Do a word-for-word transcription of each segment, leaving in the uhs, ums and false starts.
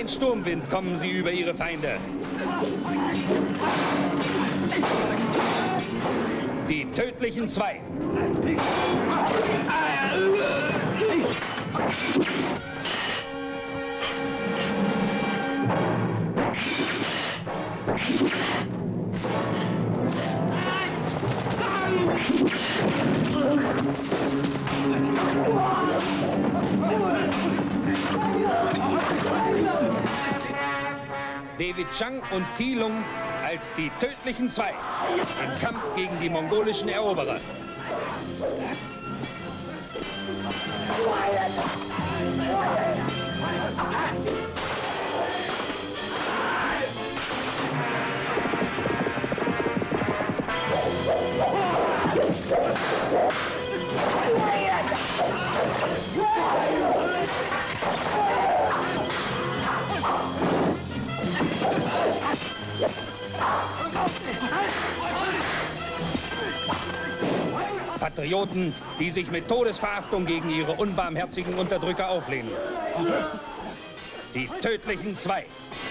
Sturmwind kommen sie über ihre Feinde. Die tödlichen Zwei. David Chang und Thi Lung als die tödlichen Zwei im Kampf gegen die mongolischen Eroberer. Patrioten, die sich mit Todesverachtung gegen ihre unbarmherzigen Unterdrücker auflehnen. Die tödlichen Zwei.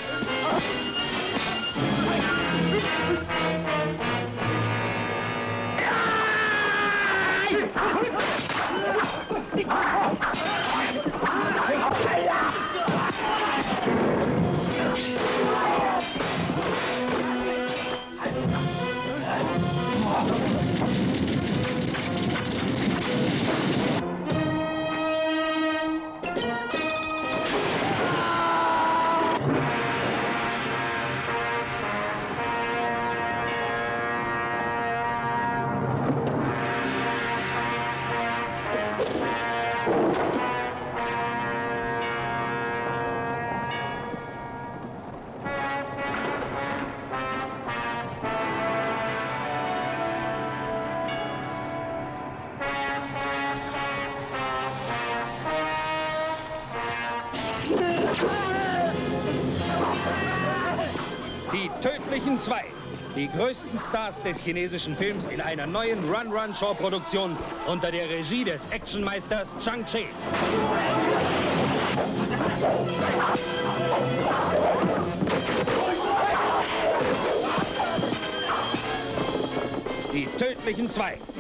Die tödlichen Zwei. Die größten Stars des chinesischen Films in einer neuen Run-Run-Show-Produktion unter der Regie des Actionmeisters Chang Che. Die tödlichen Zwei.